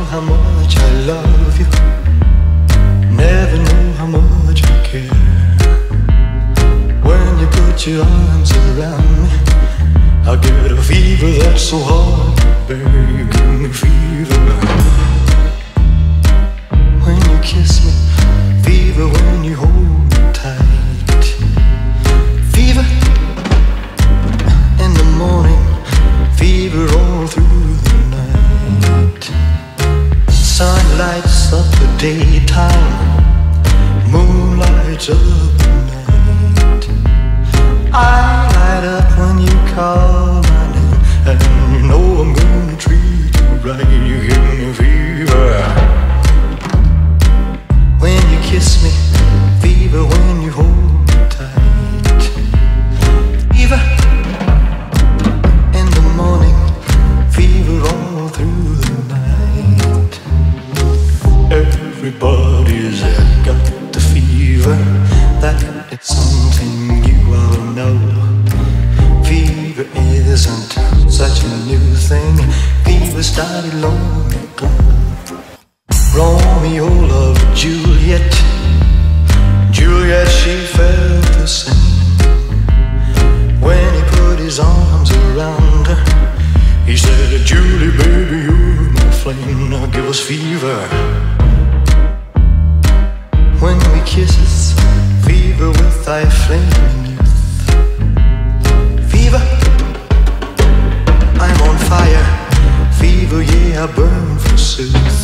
how much I love you. Never knew how much I care. When you put your arms around me, I get a fever that's so hard to bear. You give me fever when you kiss me, fever when you hold me tight, fever in the morning, fever all through the night. Sun lights up the daytime, moon lights up the night. I light up when you call my name, and you know I'm gonna treat you right. You give me fever when you kiss me, fever when you hold me tight, fever in the morning, fever all through the night. Everybody's got the fever, that it's something you all know. Fever isn't such a new thing, fever started long ago. Romeo loved Juliet, Juliet she felt the same. When he put his arms around her, he said, Julie baby, you're my flame, now give us fever. When we kisses, fever with thy flaming youth. Fever, I'm on fire, fever, yeah, I burn forsooth.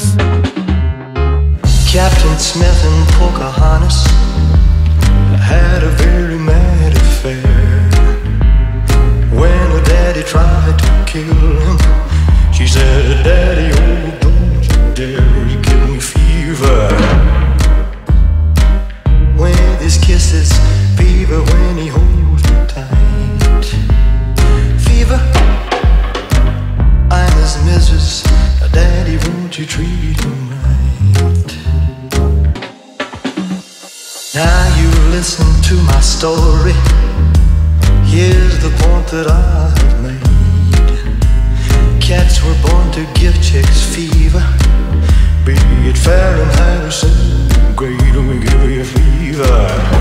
Captain Smith and Pocahontas had a very mad affair. When her daddy tried to kill him, she said, Daddy, oh, don't you dare, you give me fever. With his kisses, fever when he holds me tight, fever, I'm his missus, Daddy, won't you treat him right? Now you listen to my story, here's the point that I have made. Cats were born to give chicks fever, be it Fahrenheit or centigrade, we give you fever.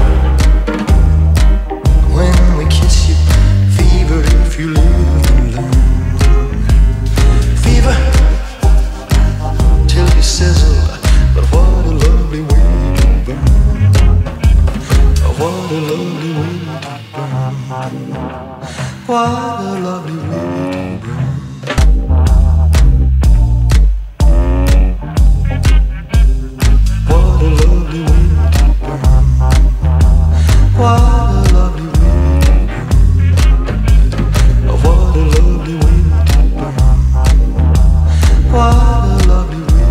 When we kiss you, fever if you live and learn. Fever till you sizzle, but what a lovely way to burn. What a lovely way to burn. What a lovely way to burn. What a lovely way to burn. What a lovely way to burn. What a lovely way to burn. What a lovely way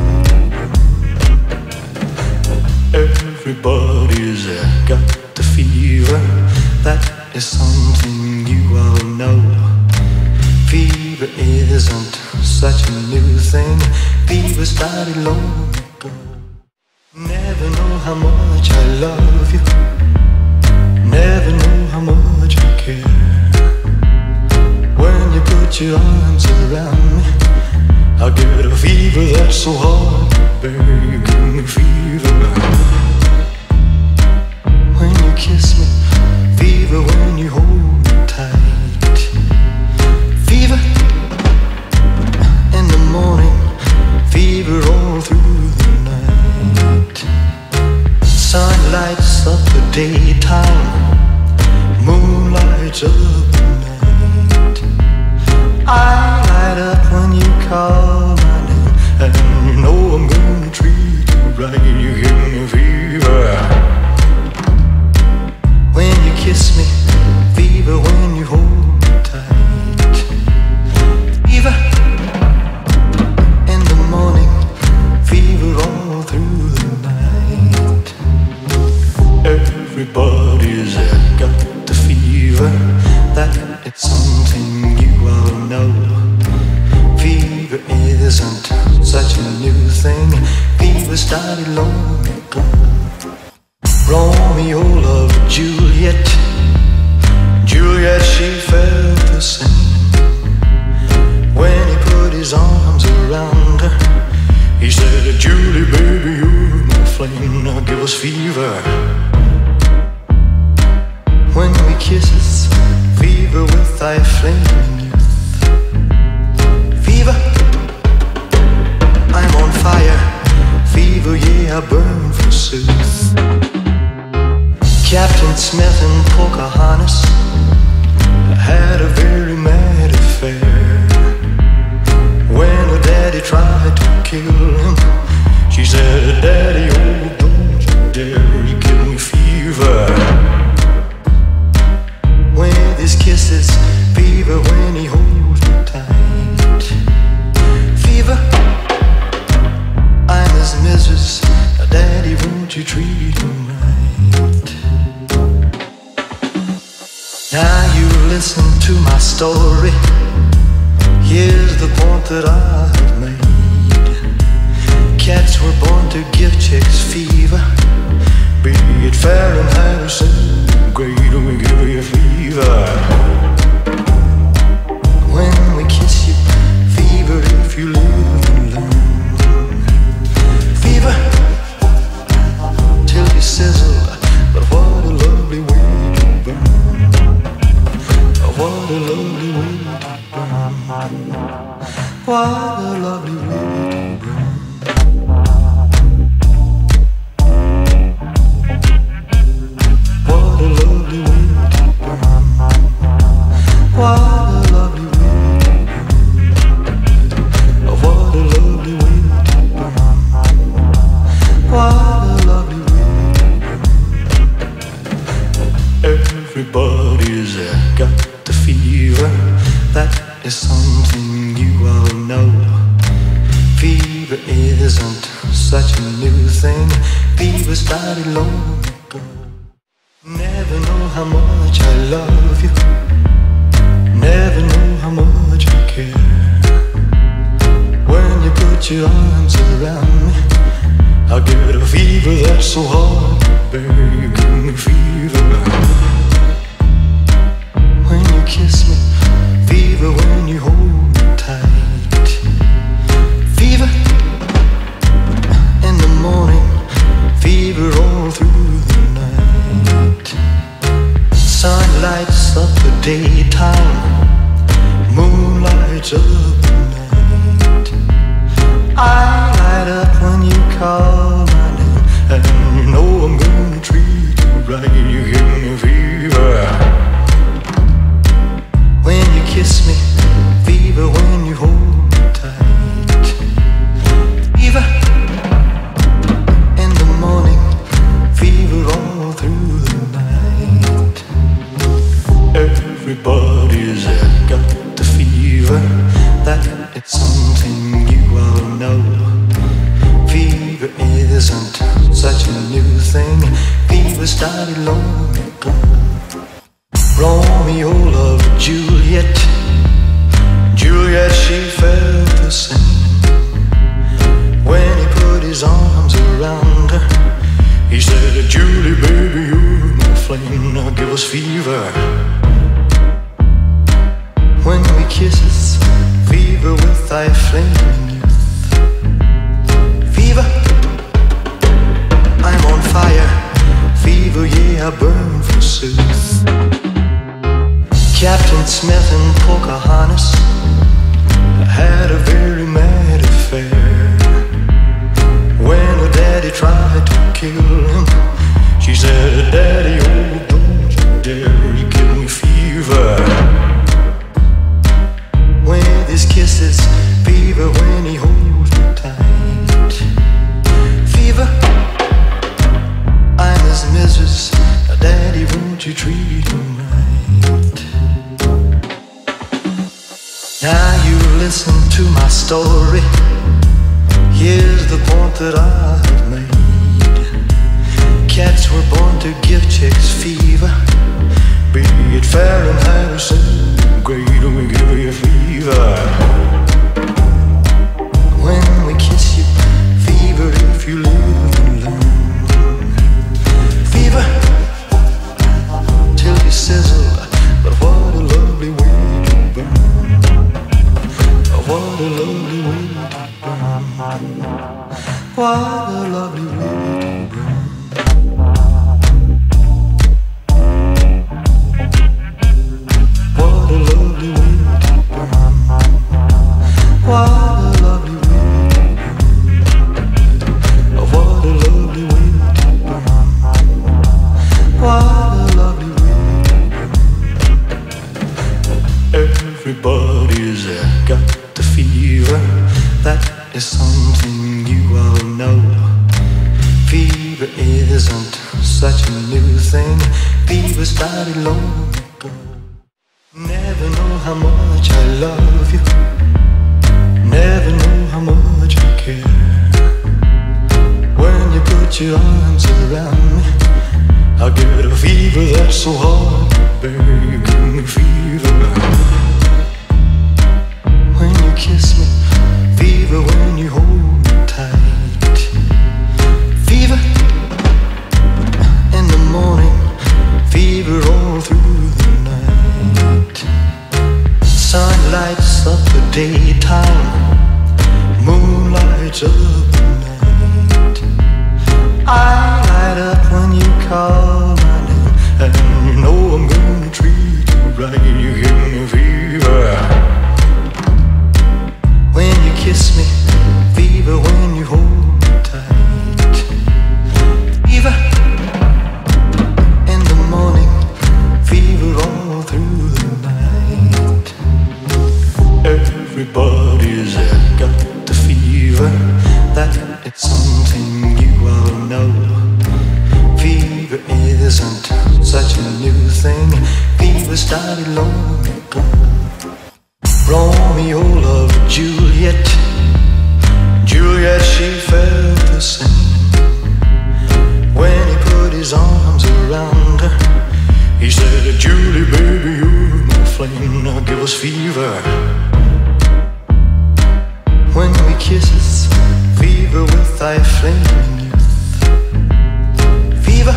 to burn. Everybody's got the fever, that is something you all know. Fever isn't such a new thing, fever started long ago. Never know how much I love you, never know how much I care. When you put your arms around me, I get a fever that's so hard to bear. You give me fever when you kiss me, fever when you hold me tight, fever in the morning, fever all through the night. Sun lights up the daytime, moon lights up the night. I light up when you call my name, and you know I'm gonna treat you right. You give me fever when you kiss me, fever when you hold me tight, fever in the morning, fever all through the night. Everybody's got the fever, that it's something you all know. Fever isn't such a new thing, fever started long ago. Romeo loved Juliet, Juliet she felt the same. When he put his arms around her, he us fever. When we kisses, fever with thy flaming youth. Fever, I'm on fire. Fever, yeah, I burn forsooth. Captain Smith and Pocahontas had a very mad affair. When her daddy tried to kill him, she said, Daddy, oh, don't you dare, you give me fever. With his kisses, fever when he holds me tight. Fever, I'm his missus, Daddy, won't you treat him right? Now you listen to my story. Here's the point that I have made. Cats were born to give chicks fever. Be it Fahrenheit or centigrade, we give you fever. When we kiss you, fever if you live and learn. Fever till you sizzle, but what a lovely way to burn. What a lovely way to burn. What a lovely way to burn. What a lovely way to burn. What a lovely way to burn. What a lovely way to burn. What a lovely way to burn. Everybody's got the fever. That is something you all know. Fever isn't such a new thing. Fever started long ago. Never know how much I love you. Never know how much I care. When you put your arms around me, I get a fever that's so hard to bear. You give me fever. When you kiss me, fever when you hold me tight. Fever in the morning, fever all through the night. Sun lights up the daytime, moon lights up the night. I light up when you call my name, and you know I'm gonna treat you right. You give me fever. When you kiss me, fever when you hold me tight. Fever in the morning, fever all through the night. Everybody's got the fever. That is something you all know. Fever isn't such a new thing. Fever started long ago. Romeo loved Juliet. Juliet, she felt the same. When he put his arms around her, he said, Julie, baby, you're my flame. Now give us fever. When we kisses, fever with thy flaming youth. Fever, I'm on fire. Fever, yeah, I burn forsooth. Captain Smith and Pocahontas had a very mad affair. When her daddy tried to kill him, she said, Daddy, oh, don't you dare, you give me fever. With his kisses, fever when he holds me tight. Fever, I'm his missus, Daddy, won't you treat him right? Now you listen to my story. Here's the point that I have made. Cats were born to give chicks fever. Be it Fahrenheit or centigrade, we give you fever. When we kiss you, fever if you live and learn. Fever till you sizzle, but what a lovely way to burn. What a lovely way to burn. What a lovely way to burn. is something you all know. Fever isn't such a new thing. Fever started long ago. Never know how much I love you. Never know how much I care. When you put your arms around me, I get a fever that's so hard to bear. You give me fever when you kiss me, fever when you hold me tight, fever in the morning, fever all through the night. Sun lights up the daytime, moon lights up the night. I light up when you call my name, and you know I'm gonna treat you right. You give me fever when you kiss me, fever when you hold me tight, fever in the morning, fever all through the night. Everybody's got the fever, that it's something you all know. Fever isn't such a new thing. Fever started long ago. Romeo loved Juliet. Juliet, she felt the same. When he put his arms around her, he said, Julie, baby, you're my flame. Now give us fever when we kiss, fever with thy flaming youth. Fever,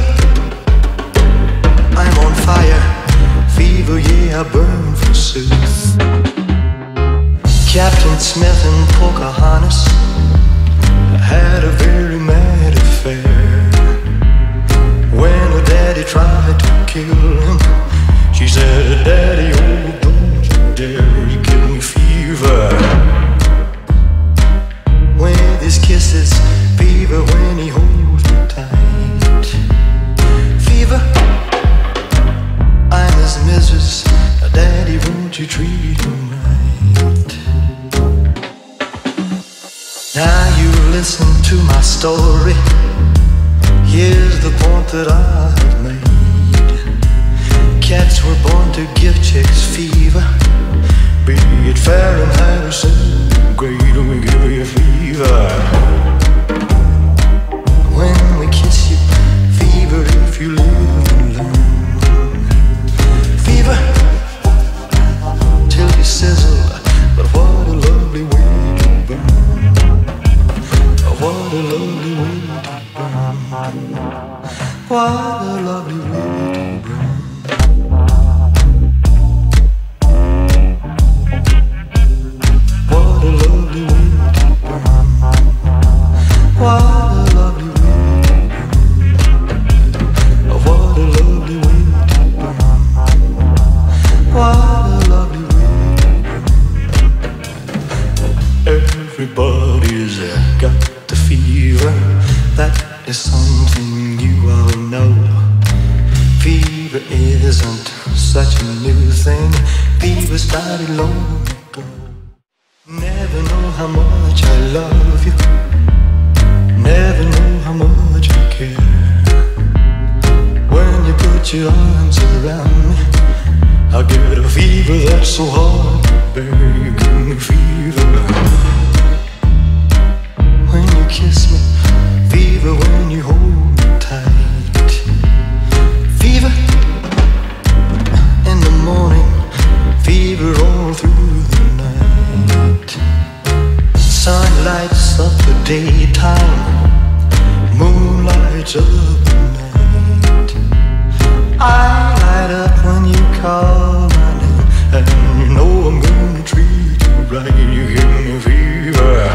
I'm on fire. Fever, yeah, I burn forsooth. Captain Smith and Pocahontas had a very mad affair. When her daddy tried to kill him, she said, Daddy, oh, don't you dare, you give me fever with his kisses, fever when he holds me tight, fever, I'm his missus, Daddy, won't you treat him right? Now you listen to my story. Here's the point that I have made. Cats were born to give chicks fever, be it Fahrenheit or centigrade. We give you fever when we kiss you, fever if you live and learn, fever till you sizzle. But what a lovely way to burn, what a lovely way to burn, what a lovely way to burn. What a lovely way to burn, what a lovely way to burn, what a lovely way to burn, what a lovely way to burn. Everybody's got the fever, that is something you all know. Fever isn't such a new thing. Fever started long ago. Never know how much I love you. Never know how much I care. When you put your arms around me, I get a fever that's so hard to bear. You give me fever when you kiss me, fever when you hold me tight, fever in the morning, fever all through the night. Sun lights up the daytime, moon lights up the night. I light up when you call my name, and you know I'm gonna treat you right. You give me fever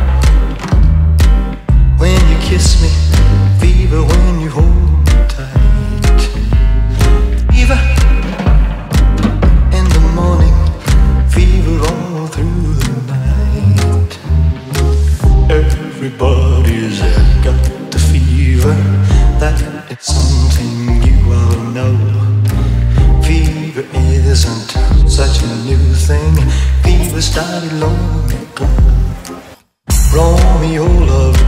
when you kiss me, fever when you hold me tight, fever in the morning, fever all through the night. Everybody's got the fever, that it's something you all know. Fever isn't such a new thing. Fever started long ago.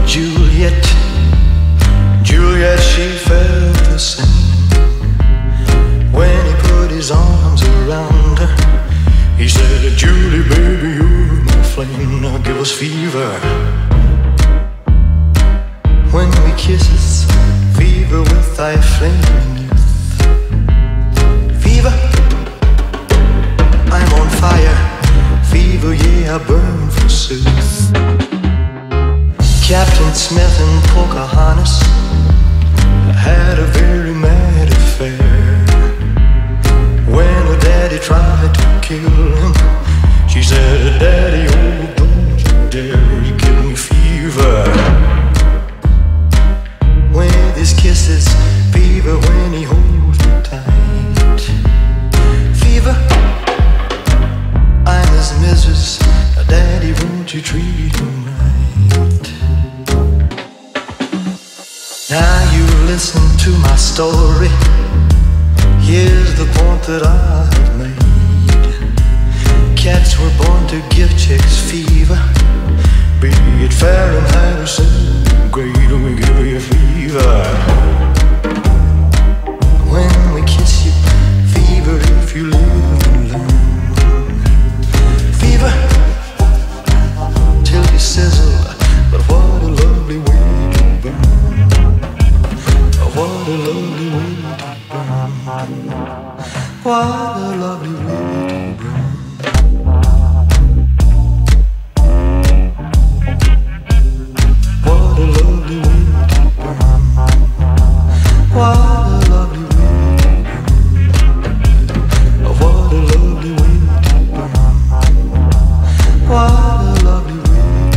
Juliet. Juliet, she felt the same. When he put his arms around her, he said, Julie, baby, you're my flame. Now give us fever. When we kisses, fever with thy flaming youth. Fever, I'm on fire. Fever, yeah, I burn forsooth. Captain Smith and Pocahontas had a very mad affair. When her daddy tried to kill him, she said, Daddy, oh, don't you dare, you give me fever. With his kisses, fever when he holds me tight. Fever, I'm his missus, Daddy, won't you treat him right? Now you listen to my story. Here's the point that I have made. Cats were born to give chicks fever. Be it Fahrenheit or centigrade, we give you fever. When we kiss you, fever if you live and learn. Fever till you sizzle, but what a lovely way to burn. What a lovely way to burn. What a lovely way to burn. What a lovely way to burn. What a lovely way to burn. What a lovely way to burn. What a lovely way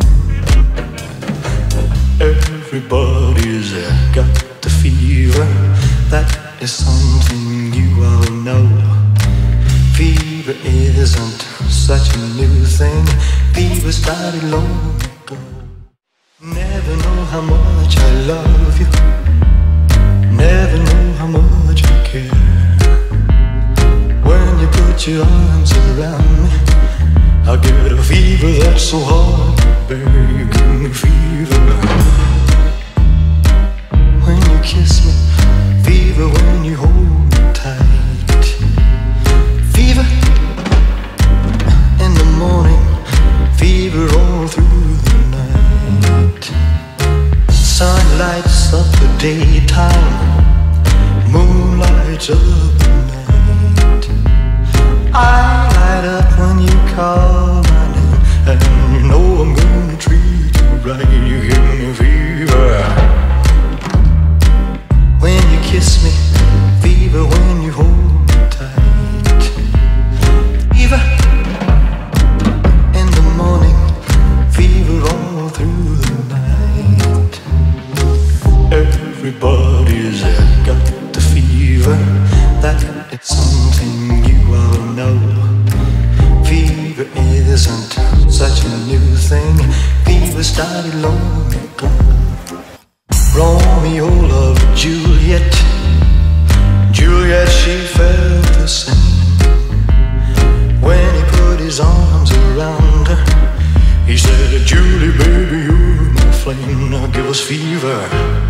to burn. Everybody's got the fever. That is something you all know. Fever isn't such a new thing. Fever started long ago. Never know how much I love you. Never know how much I care. When you put your arms around me, I get a fever that's so hard to bear. You give me fever. When you kiss me, fever when you hold me tight. Fever in the morning, fever all through the night. Sun lights up the daytime, moon lights up the night. I light up when you call my name, and you know I'm gonna treat you right. You give me fever. When you kiss me, fever when you hold me tight. Fever in the morning, fever all through the night. Everybody's got the fever. That is something you all know. Fever isn't such a new thing. Fever started long ago. Romeo loved Juliet. Juliet, she felt the same. When he put his arms around her, he said, Julie, baby, you're my flame. Now give us fever.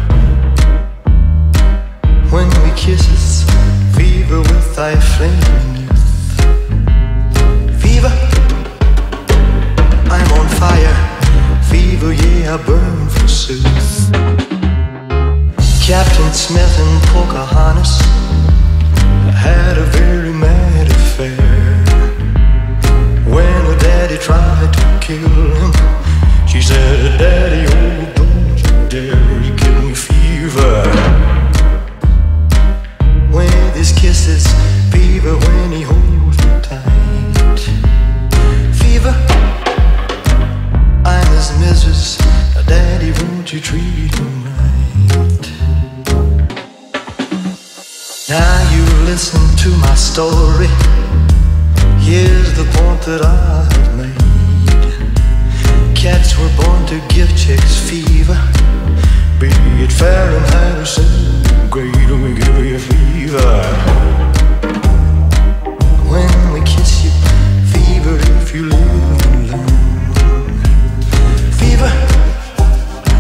When we kisses, fever with thy flaming youth. Fever, I'm on fire. Fever, yeah, I burn forsooth. Captain Smith and Pocahontas had a very mad affair. When her daddy tried to kill him, she said, Daddy, oh, don't you dare, you give me fever. With his kisses, fever when he holds me tight. Fever, I'm his missus, Daddy, won't you treat him right? Now you listen to my story. Here's the point that I have made. Cats were born to give chicks fever. Be it Fahrenheit or centigrade, we give you fever. When we kiss you, fever if you live and learn. Fever,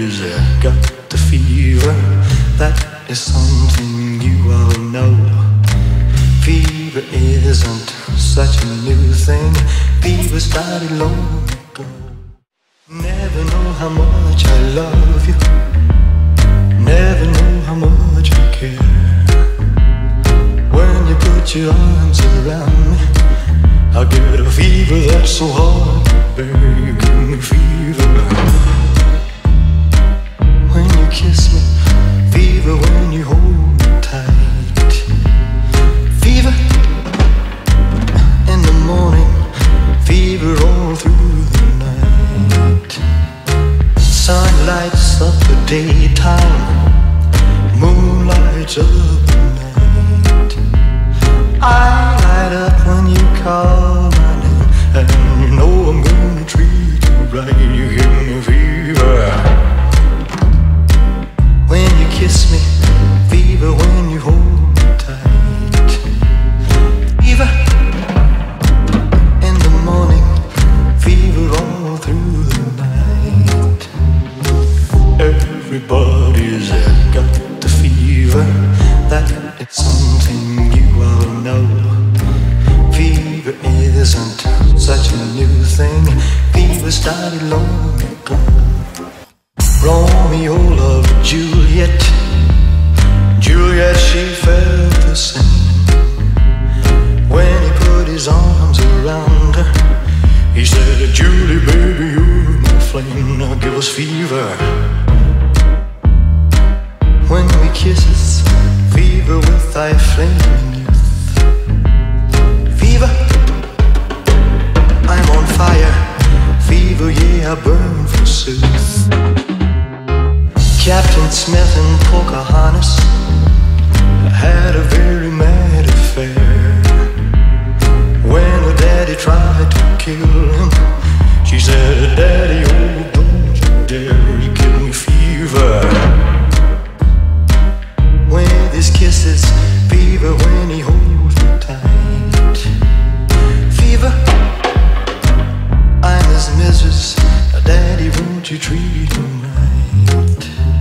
Everybody's got the fever. That is something you all know. Fever isn't such a new thing. Fever started long ago. Never know how much I love you. Never know how much I care. When you put your arms around me, I get a fever that's so hard to bear. You give me fever when you kiss me, fever when you hold me tight, fever in the morning, fever all through the night. Sun lights up the daytime, moon lights up the night. I light up when you call my name, and you know I'm gonna treat you right. You give me fever when you kiss me, fever when you hold me tight, fever in the morning, fever all through the night. Everybody's got the fever. That it's something you all know. Fever isn't such a new thing. Fever started long ago. Romeo loved Juliet. Juliet, she felt the same. When he put his arms around her, he said, Julie, baby, you're my flame. Now give us fever when we kisses, fever with thy flaming youth. Fever, I'm on fire. Fever, yeah, I burn forsooth. Captain Smith and Pocahontas had a very mad affair. When her daddy tried to kill him, she said, Daddy, oh, don't you dare, you give me fever. When his kisses, fever when he holds me tight, fever, I'm his missus, Daddy, won't you treat him right?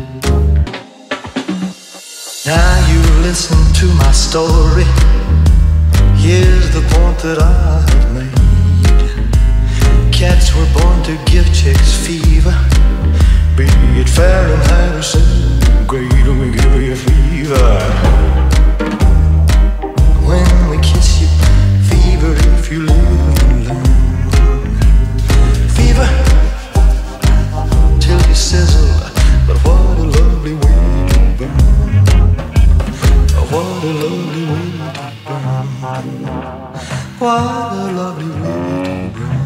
Now you listen to my story. Here's the point that I have made. Cats were born to give chicks fever, be it Fahrenheit or centigrade. We give you fever when we kiss you, fever if you live and learn, fever till you sizzle. But what a lovely way to burn, what a lovely way to burn, what a lovely way to burn.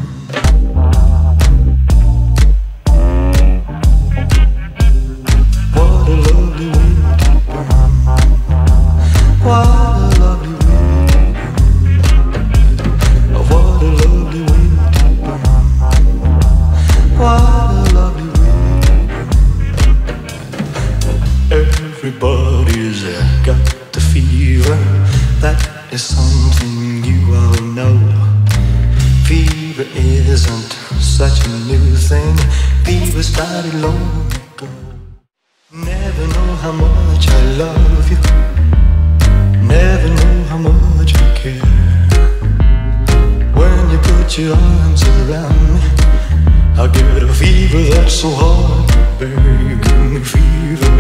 What a lovely way to burn, what a lovely way to burn, what a lovely way to burn, what a lovely way to burn. Everybody's got the fever. That is something you all know. Fever isn't such a new thing. Fever started long ago. Never know how much I love you. Never know how much I care. When you put your arms around me, I get a fever that's so hard to bear. You give me fever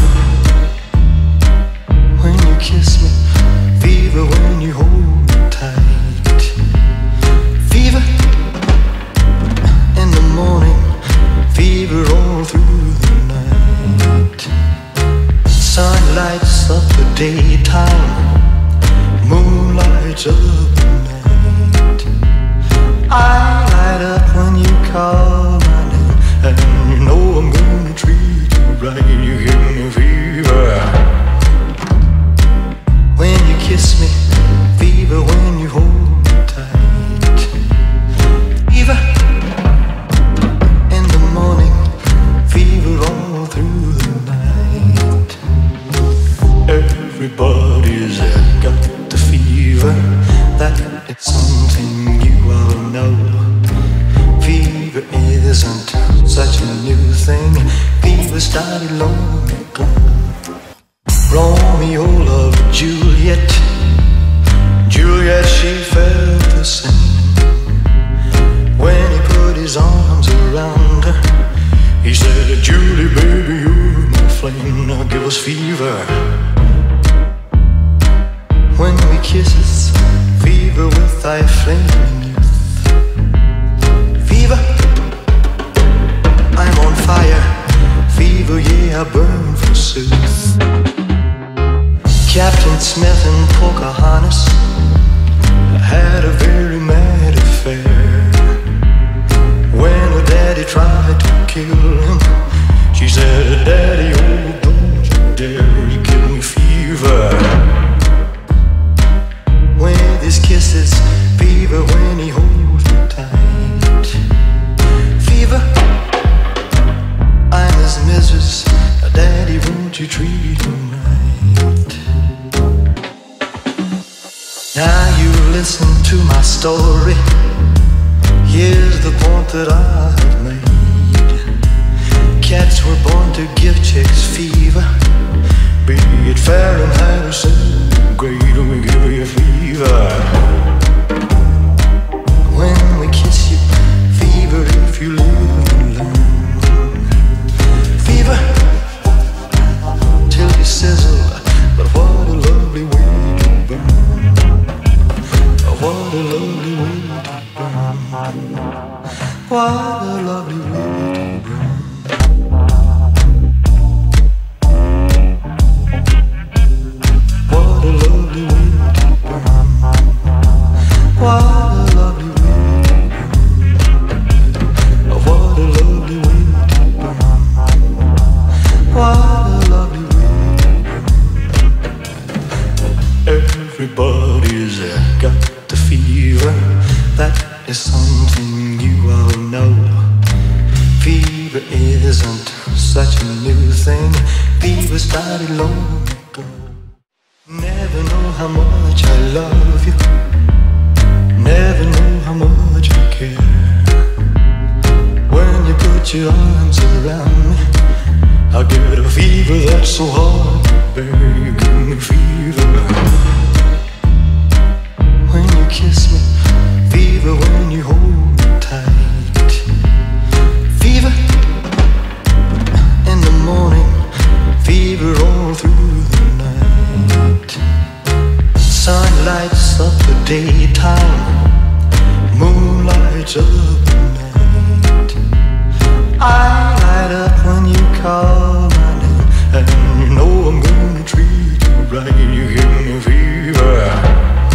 when you kiss me, fever when you hold me tight, fever in the morning, fever all through the night. Sun lights up the daytime, moon lights up the night. I light up when you call my name, and you know I'm gonna treat you right. You started long ago. Romeo loved Juliet. Juliet, she felt the same. When he put his arms around her, he said, Julie, baby, you're my flame. Now give us fever. When we kisses, fever with thy flaming youth. Fever, I'm on fire. Fever, yeah, I burn forsooth. Captain Smith and Pocahontas had a very mad affair. When her daddy tried to kill him, she said, Daddy, oh, don't you dare, you give me fever. With his kisses, fever when he holds me tight. Fever, I'm his missus. Daddy, won't you treat him right? Now you listen to my story. Here's the point that I have made. Cats were born to give chicks fever. Be it Fahrenheit or centigrade, we give you fever. When we kiss you, fever if you live and learn. Fever till you sizzle, but what a lovely way to burn. What a lovely way to burn. What a lovely way to burn. What a lovely way to burn. What a lovely way to burn. What a lovely way to burn. What a lovely way to burn. Everybody's got the fever. That is something you all know. Fever isn't such a new thing. Fever started long ago. Never know how much I love you. Never know how much I care. When you put your arms around me, I get a fever that's so hard to bear. You give me fever. When you kiss me, fever when you hold me tight. Fever in the morning, fever all through the night. Sun lights up the daytime, moon lights up the night. I light up when you call my name, and you know I'm gonna treat you right. You give me fever.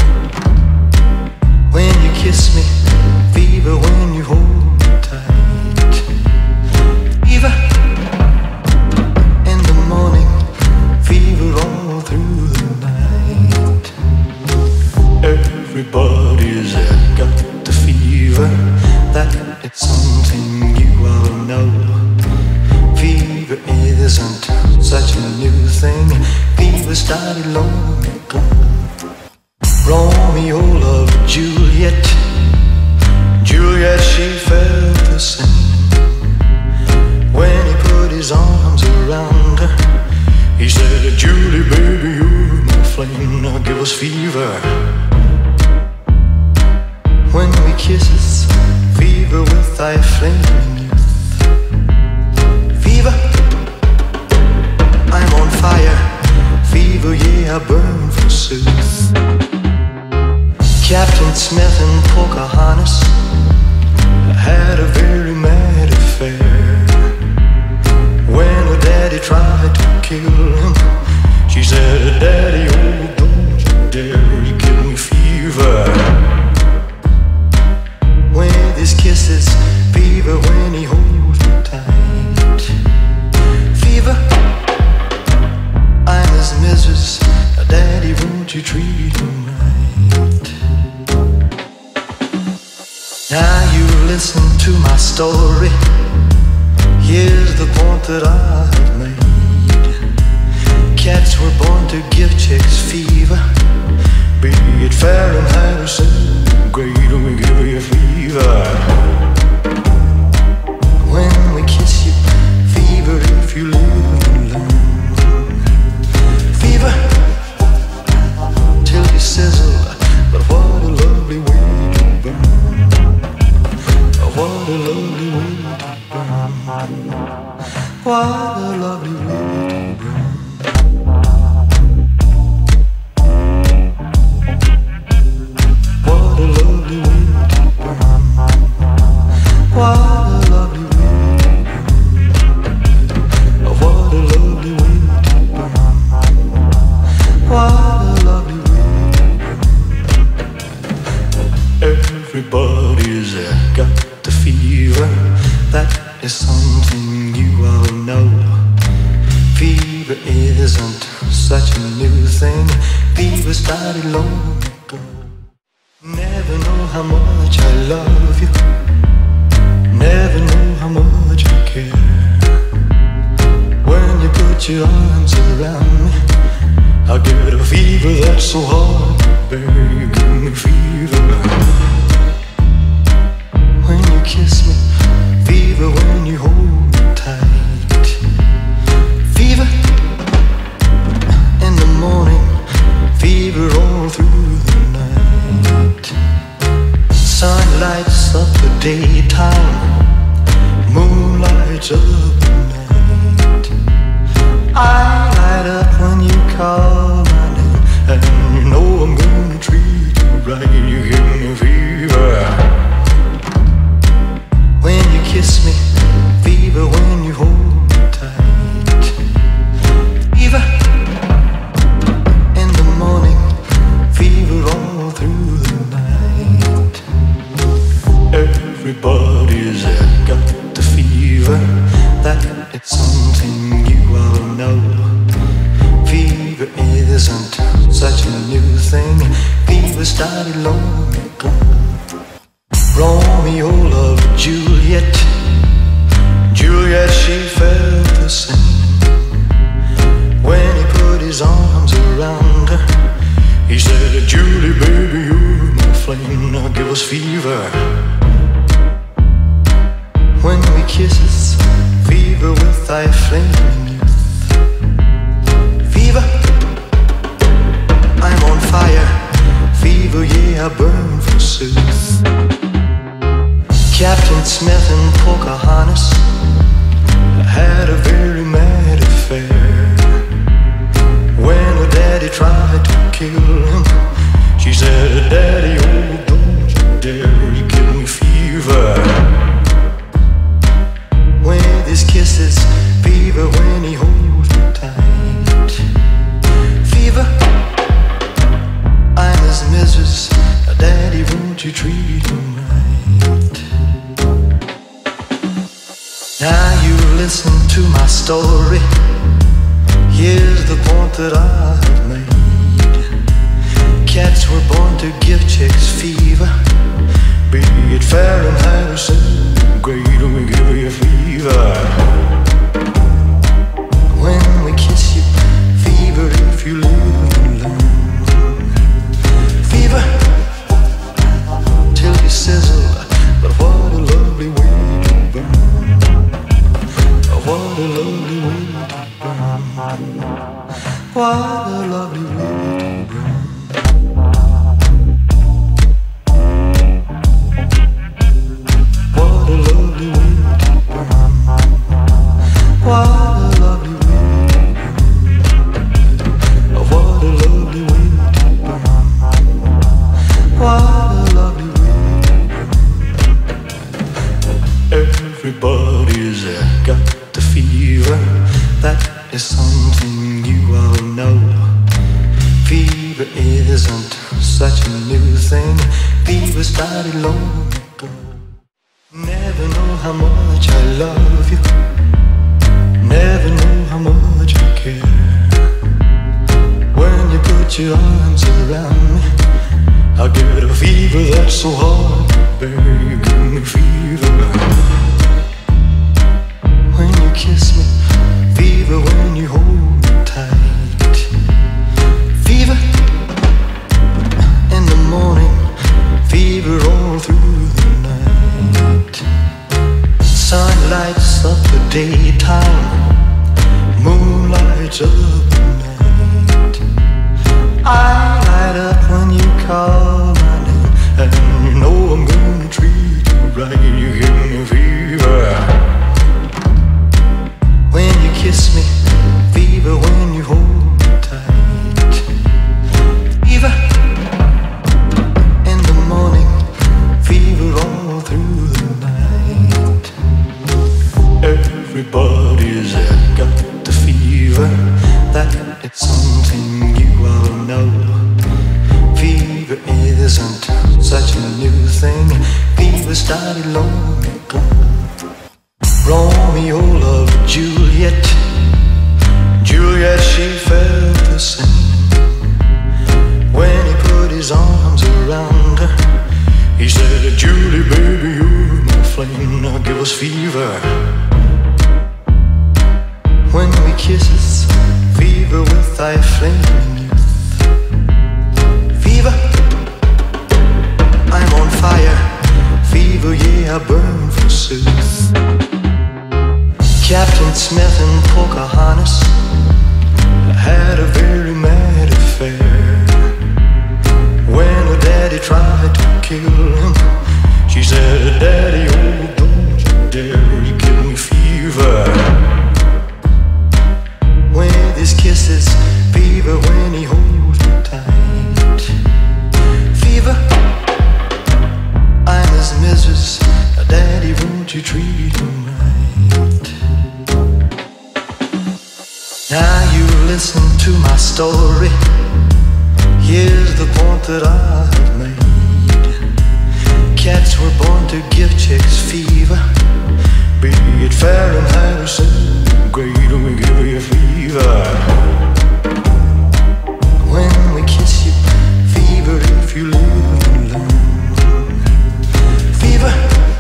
When you kiss me, fever when you hold me tight. Fever in the morning, fever all through the night. Everybody's got the fever. That is something you all know. Fever isn't such a new thing. Fever started long ago. Romeo loved Juliet. Juliet, she felt the same. When he put his arms around her, he said, Julie, baby, you're my flame. Now give us fever. When we kisses, fever with thy flaming youth. Fever, I'm on fire. Fever, yeah, I burn forsooth. Captain Smith and Pocahontas had a very mad affair. When her daddy tried to kill him, she said, Daddy, oh, don't you dare, you give me fever. With his kisses, fever when he holds me tight. Fever, I'm his missus. Daddy, won't you treat him right? Now you listen to my story. Here's the point that I have made. Cats were born to give chicks fever. Be it Fahrenheit or centigrade, we give you fever. When we kiss you, fever if you live. Everybody's got the fever. That is something you all know. Fever isn't such a new thing. Fever started long ago. Never know how much I love you. Never know how much I care. When you put your arms around me, I get a fever that's so hard to bear. You give me fever when you kiss me, fever when you hold me tight, fever in the morning, fever all through the night. Sun lights up the daytime, moon lights up the night. I light up when you call my name, and you know I'm gonna treat you right. You give me fever when you kiss me, fever when you hold me tight, fever in the morning, fever all through the night. Everybody's got the fever. That it's something you all know. Fever isn't such a new thing. Fever started long ago. Romeo loved Juliet. Juliet, she felt the same. When he put his arms around her, he said, Julie, baby, you're my flame. Now give us fever when we kiss, fever with thy flaming youth. Fever, I'm on fire. Fever, yeah, I burn forsooth. Captain Smith and Pocahontas had a very mad affair. When her daddy tried to kill him, she said, Daddy, oh, don't you dare, you give me fever with his kisses, fever when he holds me tight, fever, I'm his missus, Daddy, won't you treat him right? Now you listen to my story. Here's the point that I have made. Cats were born to give chicks fever, be it Fahrenheit or centigrade. We give you fever when we kiss you, fever if you live and learn, fever till you sizzle. But what a lovely way to burn, what a lovely way to burn, what a lovely way to burn. What a lovely way to burn. What a lovely way to burn. What a lovely way to burn. What a lovely way to burn. Everybody's got the fever. That is something you all know. Fever isn't such a new thing. Fever started long ago. Never know how much I love you. Never know how much I care. When you put your arms around me, I get a fever that's so hard to bear. You give me fever when you kiss me, fever when you hold me tight, fever in the morning, fever all through the night. Sun lights up the daytime, moon lights up the night. I light up when you call my name, and you know I'm gonna treat you right. You give me fever when you kiss me, fever when you hold me tight, fever in the morning, fever all through the night. Everybody's got the fever. That it's something you all know. Fever isn't such a new thing. Fever started long ago. Romeo loved Juliet. Juliet, she felt the same. When he put his arms around her, he said, Julie, baby, you're my flame. Now give us fever. When we kisses, fever with thy flaming youth. Fever, I'm on fire. Fever, yeah, I burn forsooth. Captain Smith and Pocahontas had a very mad affair. When her daddy tried to kill him, she said, Daddy, oh, don't you dare, you give me fever. With his kisses, fever when he holds me tight. Fever, I'm his missus. Daddy, won't you treat him right? Now you listen to my story. Here's the point that I have made. Cats were born to give chicks fever. Be it Fahrenheit or centigrade, we give you fever. When we kiss you, fever if you live and learn. Fever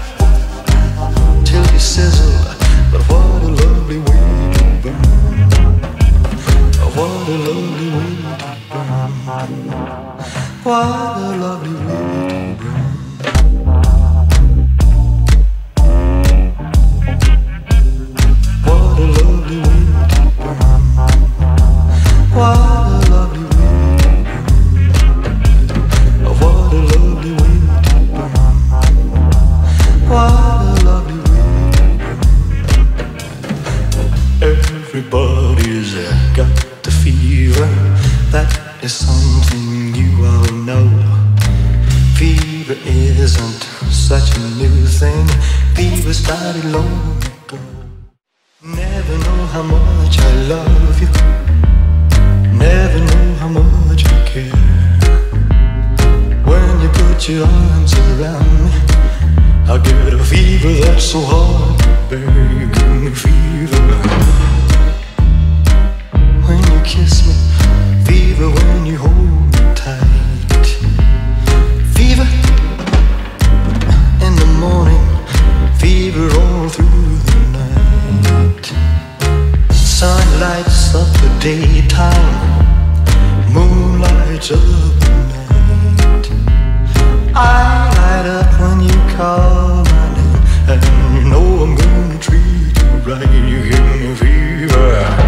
till you sizzle, but what a lovely way to burn. What a lovely way to burn. What a lovely way to burn. What a lovely way to burn. What a lovely way to burn. What a lovely way to burn. What a lovely way to burn. Everybody's got the fever. That is something you all know. Fever isn't such a new thing. Fever started long ago. Never know how much I love you. Never know how much I care. When you put your arms around me, I get a fever that's so hard to bear. You give me fever. When you kiss me, fever when you hold me tight. Fever in the morning, fever all through the night. Sun lights up the daytime, moon lights up the night. I light up when you call my name, and you know I'm gonna treat you right. You give me fever.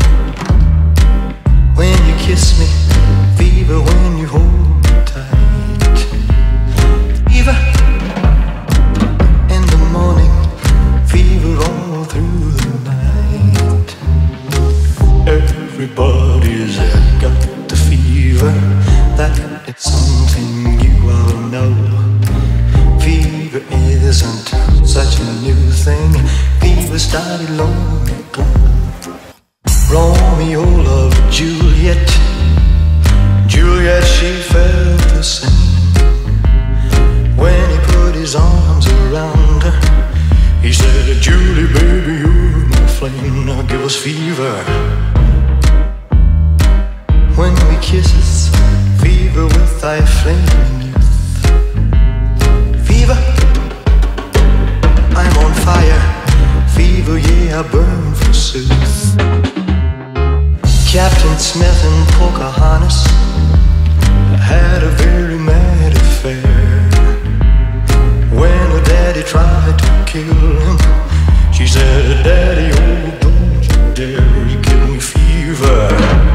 When you kiss me, fever when you hold me tight. Fever in the morning, fever all through the night. Everybody's got the fever. That is something you all know. Fever isn't such a new thing. Fever started long ago. Romeo loved Juliet. Juliet, she felt the same. When he put his arms around her, he said, Julie, baby, you're my flame. Now give us fever. When we kisses, fever with thy flaming youth. Fever, I'm on fire. Fever, yeah, I burn forsooth. Captain Smith and Pocahontas had a very mad affair. When her daddy tried to kill him, she said, Daddy, oh, don't you dare, you give me fever.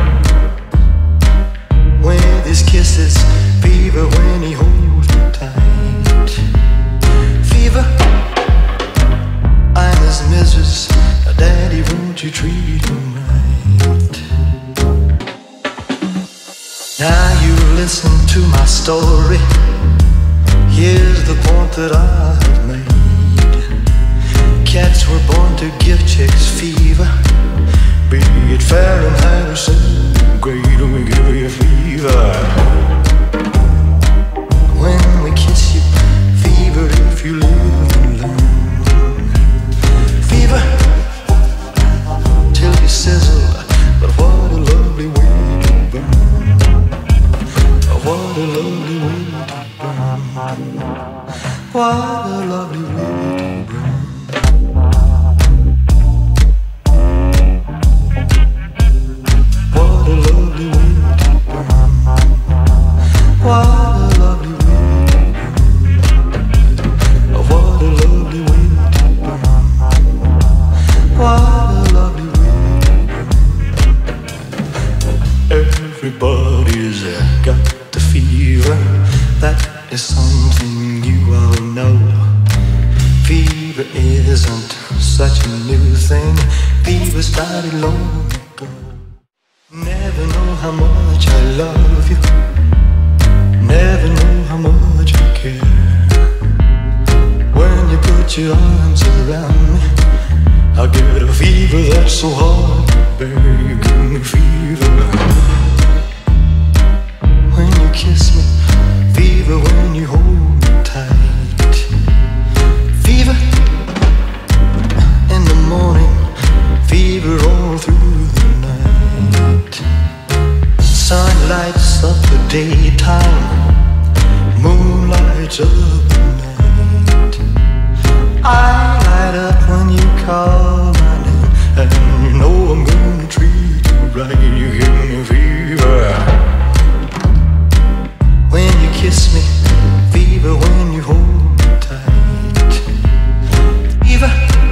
With his kisses, fever when he holds me tight. Fever, I'm his missus. Daddy, won't you treat him right? Now you listen to my story. Here's the point that I have made. Cats were born to give chicks fever. Be it Fahrenheit or centigrade, we give you fever. When we kiss you, fever if you live. What a lovely way to burn. What a lovely way to burn. What a lovely way to burn. What a lovely way to burn. What a lovely way to burn. Everybody's got the fever. That is something you all know. Fever isn't such a new thing. Fever started long ago. Never know how much I love you. Never know how much I care. When you put your arms around me, I get a fever that's so hard to bear. You give me fever when you kiss me. Fever when you hold me tight. Fever in the morning. Fever all through the night. Sun lights up the daytime. Moon lights up the night. I light up when you call my name. And you know I'm gonna treat you right. You give me fever when you kiss me, fever when you hold me tight. Fever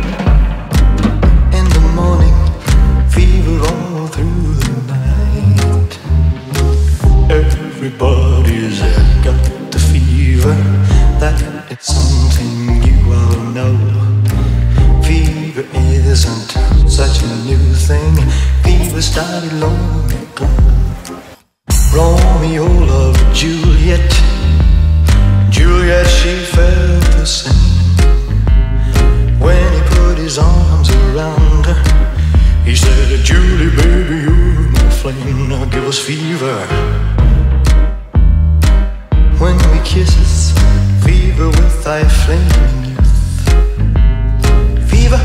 in the morning, fever all through the night. Everybody's got the fever. That is something you all know. Fever isn't such a new thing. Fever started long ago. Romeo loved Juliet. Juliet, she felt the same. When he put his arms around her, he said, Julie, baby, you're my flame. Now give us fever when we kisses. Fever with thy flaming youth. Fever,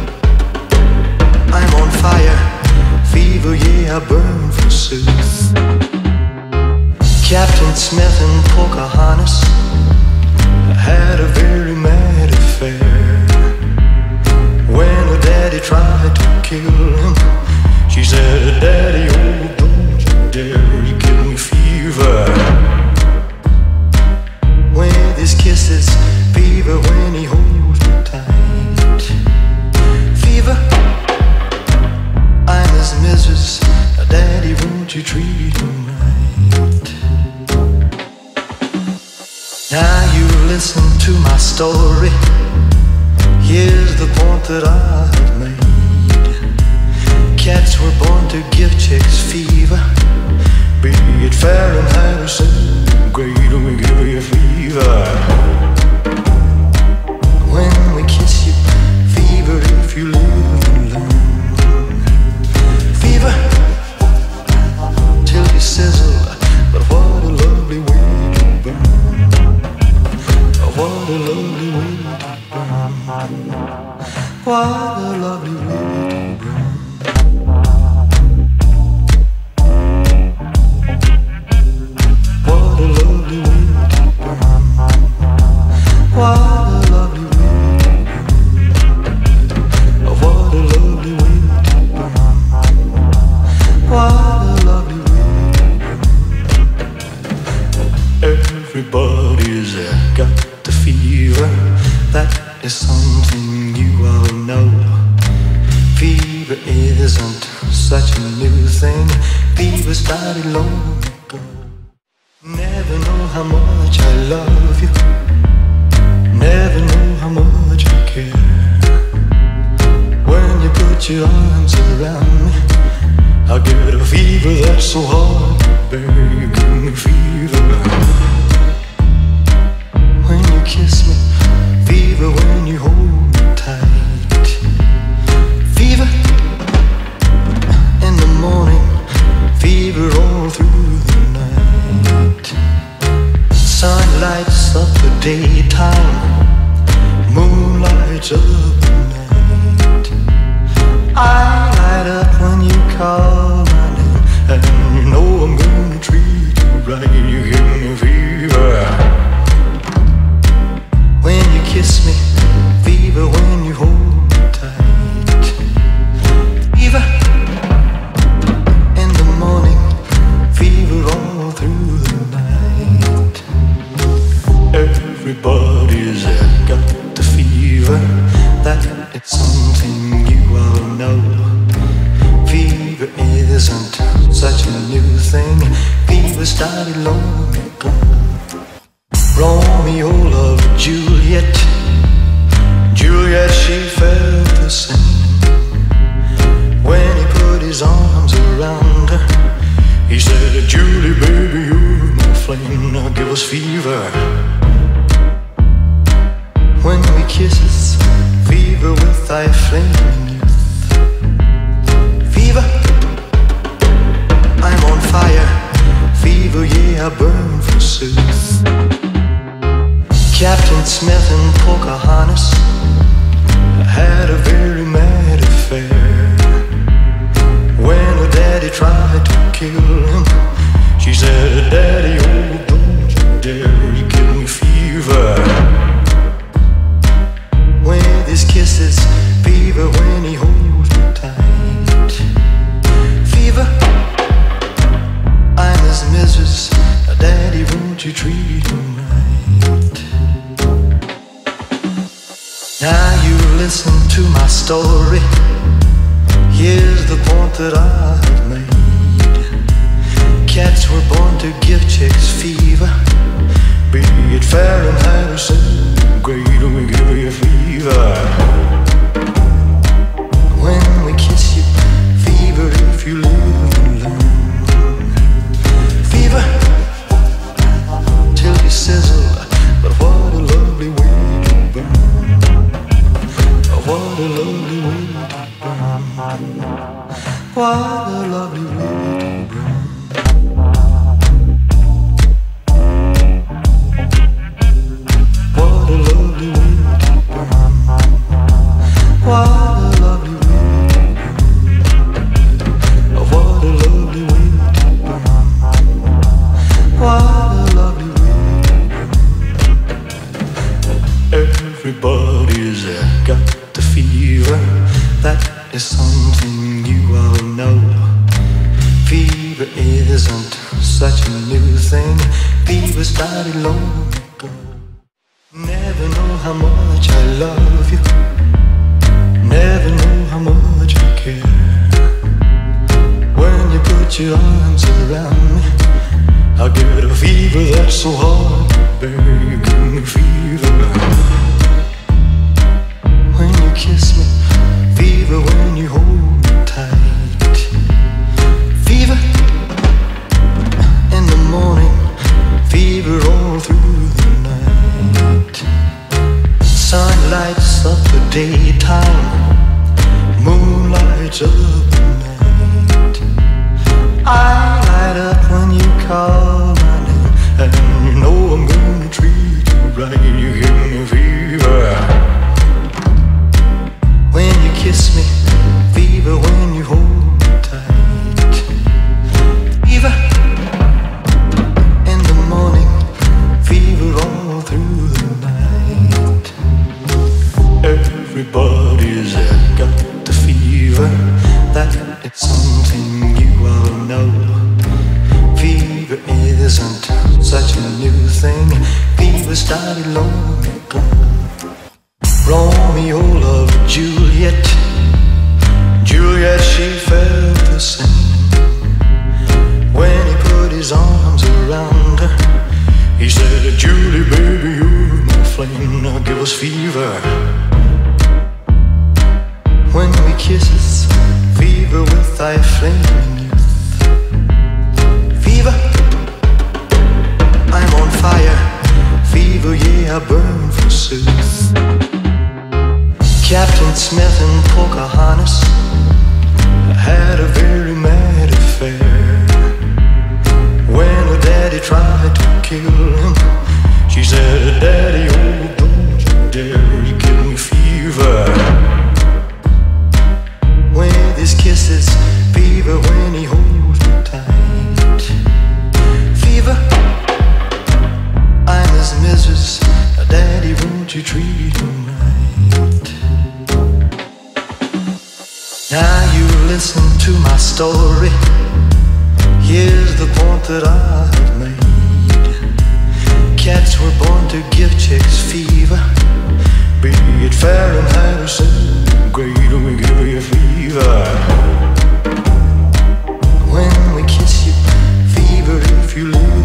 I'm on fire. Fever, yeah, I burn forsooth. Captain Smith and Pocahontas had a very mad affair. When her daddy tried to kill him, she said, Daddy, oh, don't you dare, you give me fever. With his kisses, fever when he holds me tight. Fever, I'm his missus. Daddy, won't you treat him right? Now you listen to my story. Here's the point that I have made. Cats were born to give chicks fever. Be it Fahrenheit or centigrade, we give you fever when we kiss you. Fever if you live and learn. Fever till you sizzle. But what a lovely way to burn. What a lovely way to burn. What a lovely way to burn. What a lovely way to burn. What a lovely way to burn. What a lovely way to burn. What a lovely way to burn. Everybody's got the fever. That is something you all know. Fever isn't such a new thing. Fever started long ago. Never know how much I love you. Never know how much I care. When you put your arms around me, I get a fever that's so hard to bear. You give me fever when you kiss me. Fever when you hold me tight. Fever in the morning. Fever all through the night. Sun lights up the daytime. Moon lights up the night. I light up when you call my name. And you know I'm gonna treat you right. You give me started long ago. Romeo loved Juliet. Juliet, she felt the same. When he put his arms around her, he said, Julie, baby, you're my flame. Now give us fever. When we kisses, fever with thy flaming youth. Fever, I'm on fire. Fever, yeah, I burn forsooth. Captain Smith and Pocahontas had a very mad affair. When her daddy tried to kill him, she said, Daddy, oh, don't you dare, you give me fever. With his kisses, fever when he holds me tight. Fever, I'm his missus. Daddy, won't you treat him right? Now you listen to my story. Here's the point that I've made. Cats were born to give chicks fever. Be it Fahrenheit or centigrade, we give you fever. When we kiss you, fever if you live and learn. Fever till you sizzle, but what a lovely way to burn. What a lovely way to burn. What a lovely way to burn. What a lovely way to burn. What a lovely way to burn. What a lovely way to burn. What a lovely way to burn. Everybody's got the fever. That is something you all know. Fever isn't such a new thing. Fever started long ago. Never know how much I love you. Never know how much I care. When you put your arms around me, I get a fever that's so hard to bear. You give me fever. When you kiss me, fever when you hold me tight. Fever in the morning, fever all through the night. Sun lights up the daytime, moon lights up the night. I light up when you call my name, and you know I'm gonna treat you right. You give me fever. When you kiss me, fever when you hold me tight. Fever in the morning, fever all through the night. Everybody's got the fever. That is something you all know. Fever isn't such a new thing. Fever started long ago. Romeo loved Juliet. Juliet, she felt the same. When he put his arms around her, he said, Julie, baby, you're my flame. Now give us fever. When we kisses, fever with thy flaming youth. Fever, I'm on fire. Fever, yeah, I burn forsooth. Captain Smith and Pocahontas had a very mad affair. When her daddy tried to kill him, she said, Daddy, oh, don't you dare, you give me fever. With his kisses, fever when he holds me tight. Fever, I'm his missus. Daddy, won't you treat him right? Now you listen to my story. Here's the point that I've made. Cats were born to give chicks fever. Be it Fahrenheit or centigrade, we give you fever. When we kiss you, fever if you live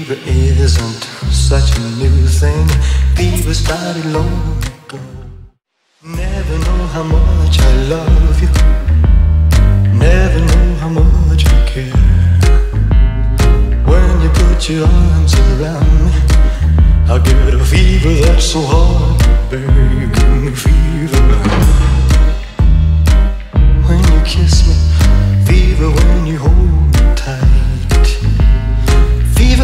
Fever isn't such a new thing. Fever started long ago. Never know how much I love you. Never know how much I care. When you put your arms around me, I get a fever that's so hard to bear. You give me fever when you kiss me. Fever when you hold me tight. Fever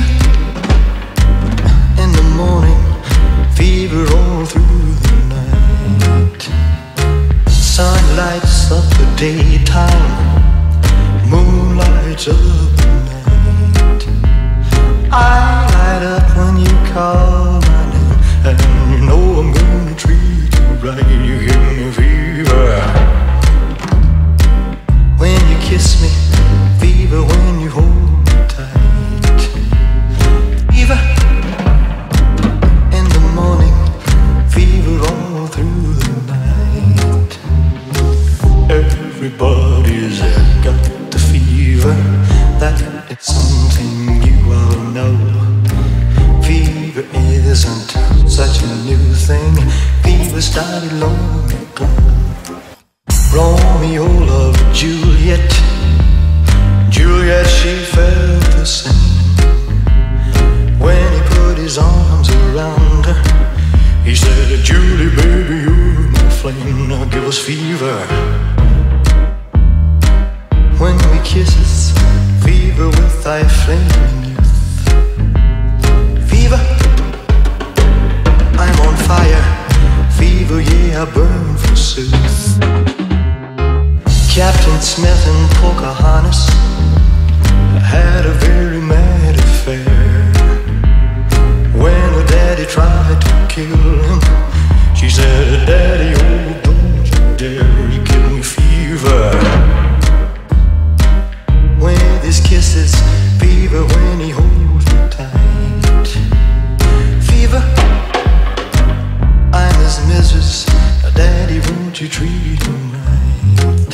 in the morning. Fever all through the night. Sun lights up the daytime. Moon lights up the night. I light up when you call my name, and you know I'm gonna treat you right. You give me fever when you kiss me. Fever when you hold me tight. Fever in the morning. Fever all through the night. Everybody's got the fever. That it's something you all know. Fever isn't such a new thing. Fever started long ago. Romeo loved Juliet. Juliet, she felt the same. When he put his arms around her, he said, Julie, baby, you're my flame. Now give us fever when we kiss. Fever with thy flaming youth. Fever, I'm on fire. Fever, yeah, I burn forsooth. Captain Smith and Pocahontas had a very mad affair. When her daddy tried to kill him, she said, Daddy, oh, don't you dare. You give me fever with his kisses. Fever when he holds me tight. Fever, I'm his missus. Daddy, won't you treat him right?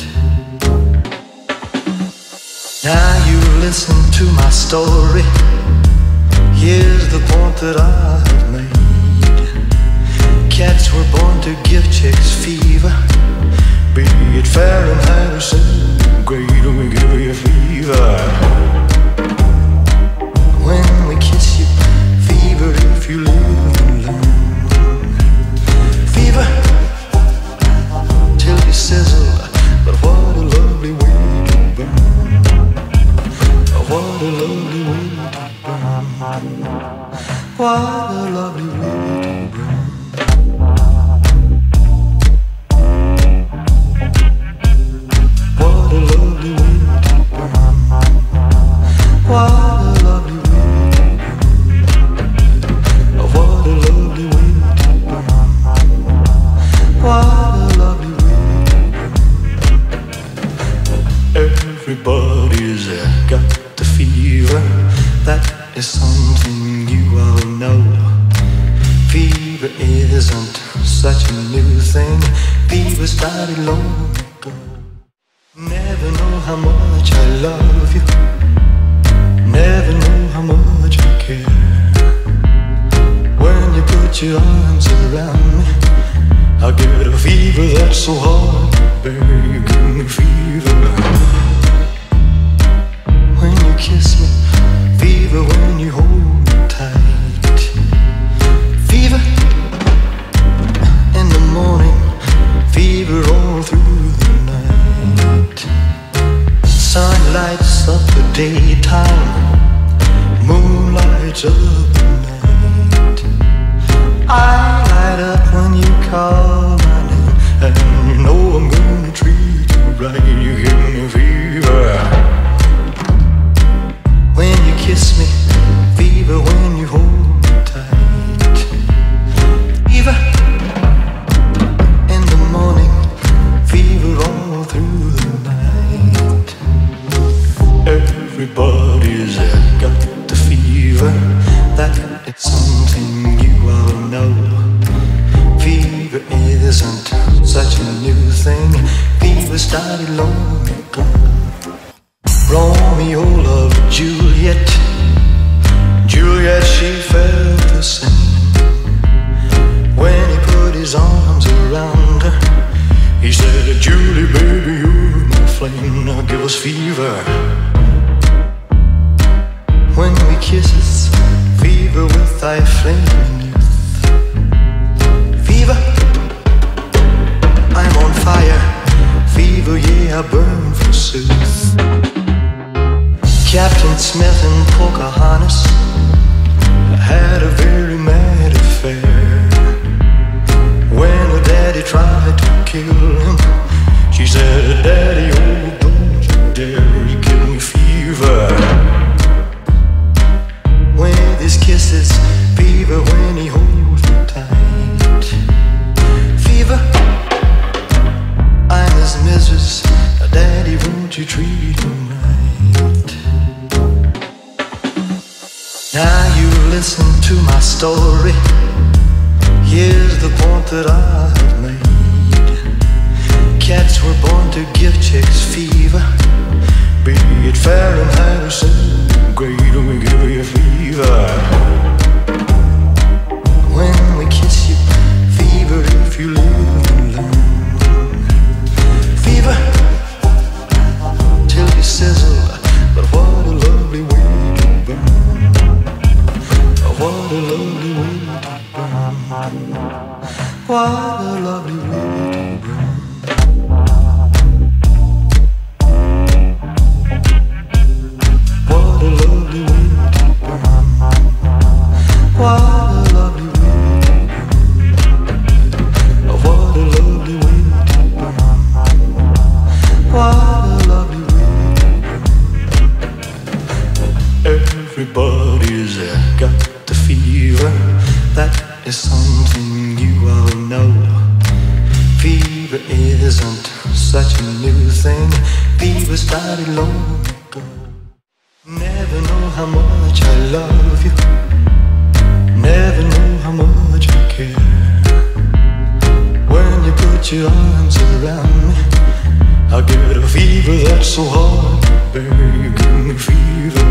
Now you listen to my story. Here's the point that I have made. Cats were born to give chicks fever. Be it Fahrenheit or centigrade, we give you fever when we kiss you. Fever if you live and learn. Fever till you sizzle. But what a lovely way to burn. What a lovely way to burn. What a lovely way to burn. What a lovely way to burn. What a lovely way to burn. What a lovely way to burn. What a lovely way to burn. Everybody's got the fever. That is something you all know. Fever isn't such a new thing. Fever started long ago. Never know how much I love you. Never know how much I care. When you put your arms around me, I get a fever that's so hard to bear. You give me fever when you kiss me. Fever when you hold me tight. Fever in the morning. Fever all through the night. Sun lights up the daytime. Moon lights up the night. I light up when you call my name, and you know I'm gonna treat you right. You give me fever when you kiss me. Fever when you hold me tight. Fever in the morning. Fever all through the night. Everybody's got the fever. That it's something you all know. Fever isn't such a new thing. Fever started long ago. Romeo loved Juliet. Juliet his arms around her, he said, Julie, baby, you're my flame, now give us fever. When we kiss, fever with thy flaming youth. Fever, I'm on fire. Fever, yeah, I burn forsooth. Captain Smith and Pocahontas had a very mad affair. When her daddy tried to kill him, she said, Daddy, oh, don't you dare, you give me fever. With his kisses, fever when he holds me tight. Fever, I'm his missus, Daddy, won't you treat him right? Now you listen to my story. Here's the point that I have made. Cats were born to give chicks fever, be it Fahrenheit or centigrade, we give you fever. When we kiss you, fever if you live and learn. Fever till you sizzle, but what a lovely way to burn. What a lovely way to burn. What a lovely way to burn. What a lovely way to burn. What a lovely way to burn. What a lovely way to burn. What a lovely way to burn. Everybody's got the fever. That is something you all know. Fever isn't such a new thing. Fever started long ago. Never know how much I love you. Never know how much I care. When you put your arms around me, I get a fever that's so hard to bear. You give me fever.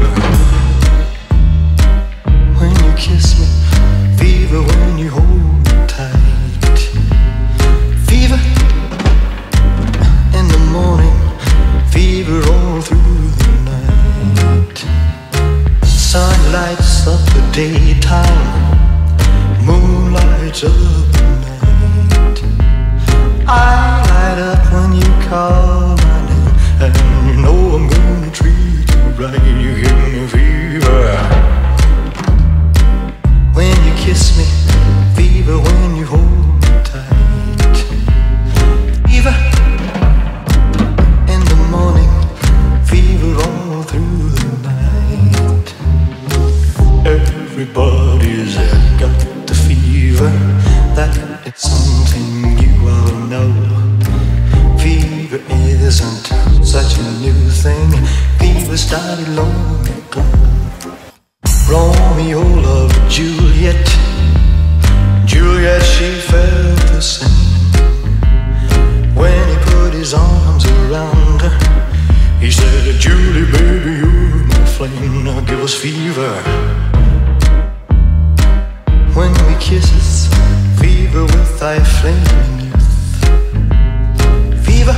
When you kiss me, fever when you hold me tight. Fever in the morning, fever all through the night. Sun lights up the daytime, moon lights up the night. I light up when you call my name, and you know I'm gonna treat you right. You give me fever. When you kiss me, fever when you hold me tight. Fever in the morning, fever all through the night. Everybody's got the fever. That is something you all know. Fever isn't such a new thing. Fever started long ago. Romeo loved Juliet. Juliet, she felt the same. When he put his arms around her, he said, Julie, baby, you're my flame, now give us fever. When we kiss, fever with thy flaming youth. Fever,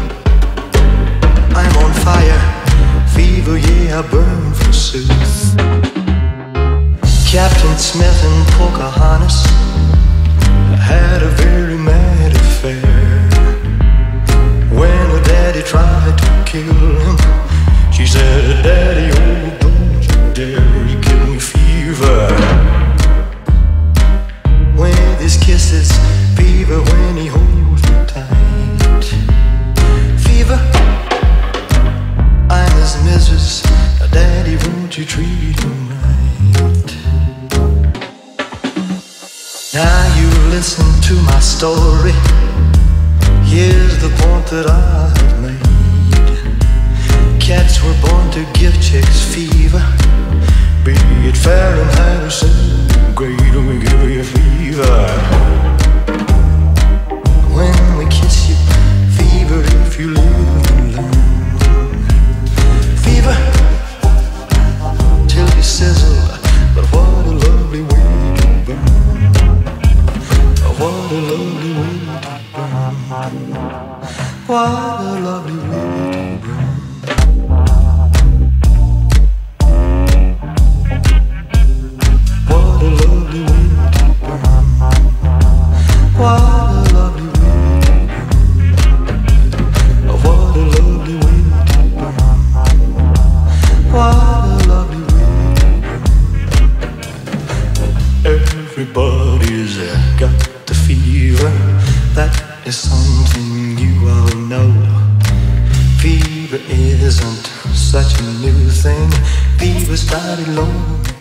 I'm on fire. Fever, yeah, I burn forsooth. Captain Smith and Pocahontas had a very mad affair. When her daddy tried to kill him, she said, Daddy, oh, don't you dare, you give me fever. With his kisses, fever when he holds me tight. Fever, I'm his missus, Daddy, won't you treat him right? Now you listen to my story. Here's the point that I have made. Cats were born to give chicks fever, be it Fahrenheit or centigrade, we give you fever. When we kiss you, fever if you live and learn. Fever till you sizzle, but what a lovely way to burn. What a lovely What a lovely way to burn. What a lovely way to burn. What a lovely way to burn. What a lovely way to burn. What a lovely way to burn. Everybody's got the fever. That is something you all know. Fever isn't such a new thing. Fever started long